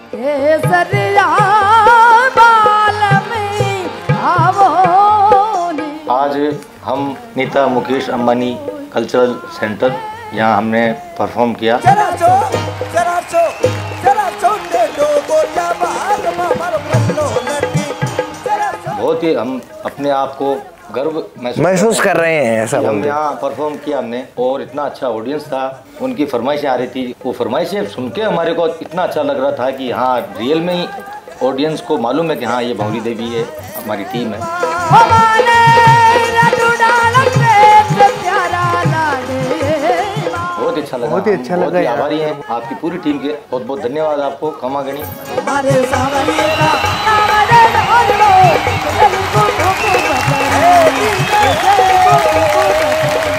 केसरिया बाल में आवो। आज हम नीता मुकेश अंबानी कल्चरल सेंटर यहाँ हमने परफॉर्म किया। बहुत ही हम अपने आप को गर्व महसूस कर रहे हैं ऐसा हम यहाँ परफॉर्म किया हमने, और इतना अच्छा ऑडियंस था। उनकी फरमाइशें आ रही थी, वो फरमाइशें सुन के हमारे को इतना अच्छा लग रहा था कि हाँ रियल में ही ऑडियंस को मालूम है कि हाँ ये भंवरी देवी है, हमारी टीम है। बहुत अच्छा लगा, बहुत ही अच्छा लगा, आभारी हैं आपकी पूरी टीम के। बहुत बहुत धन्यवाद आपको, खमा गणी। हमारे